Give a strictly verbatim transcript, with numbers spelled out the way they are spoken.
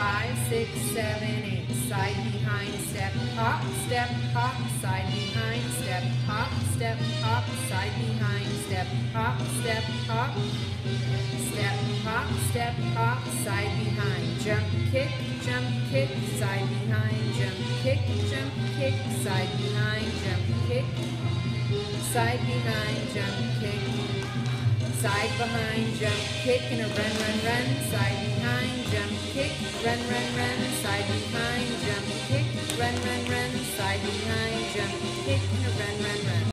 five, six, seven, eight. Side behind, step, hop, step, hop, side behind, step, hop, step, hop, side behind, step, hop, step, hop, step, hop, step, hop, side behind, jump, kick, jump, kick, side behind, jump, kick, jump, kick, side behind, jump, kick, side behind, jump, kick, side behind, jump, kick, and a run, run, run, side behind, jump, kick, run, run, run, side behind, jump, kick, run, run, run, side behind, jump, kick, and a run, run, run.